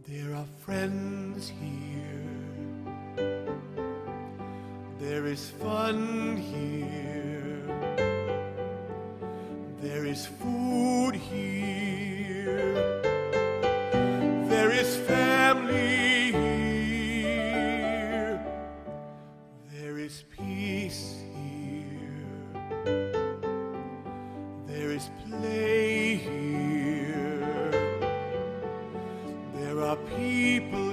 There are friends here. There is fun here. There is food here. There is family here. There is peace here. There is play here. There are people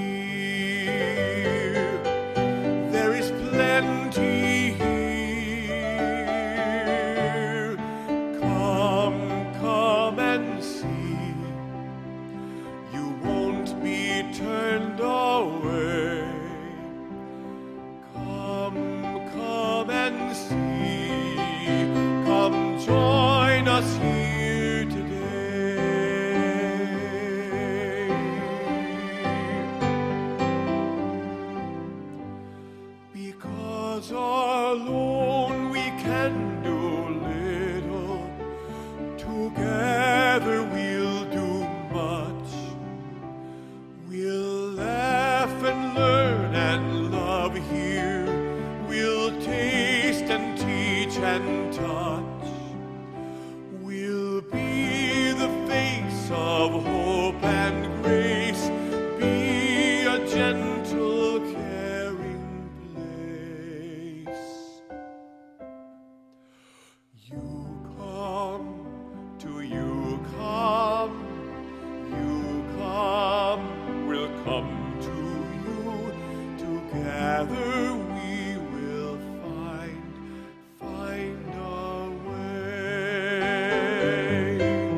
here. There is plenty here. Come and see. You won't be turned away. Come and see. Come join us here today. Because alone we can do little. Together we'll do much. We'll laugh and learn and love here. We'll taste and teach and touch. We'll be the face of hope and grace. Be a gentle, caring place. UCOM, to UCOM, UCOM, we'll come to you. Together we will find a way.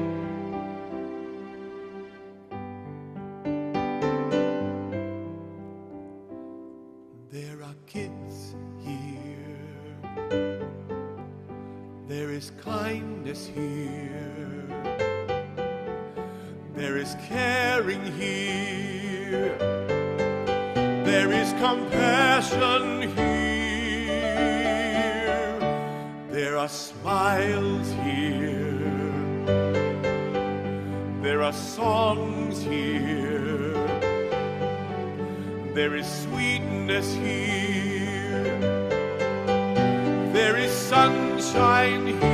There are kids here. There is kindness here. There is caring here. There is compassion here. There are smiles here. There are songs here. There is sweetness here. There is sunshine here.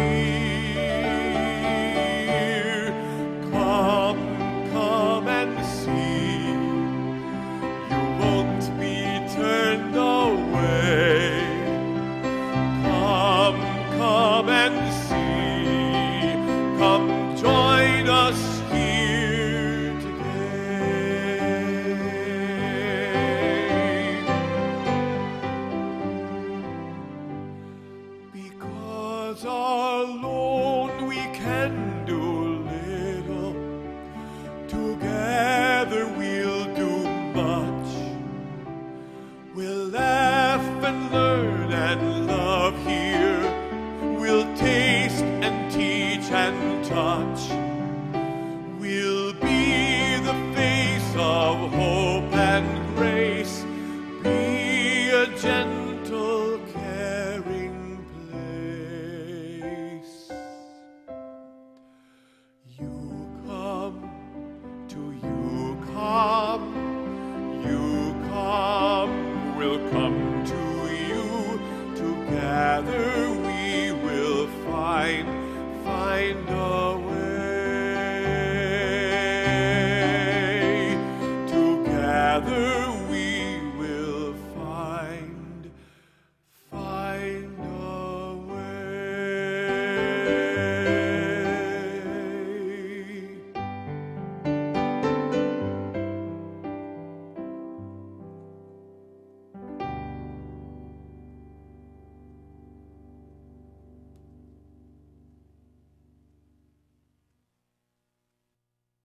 Come and see. You won't be turned away. Come and see. Come join us here today. Because alone we can do little. Together we'll do much.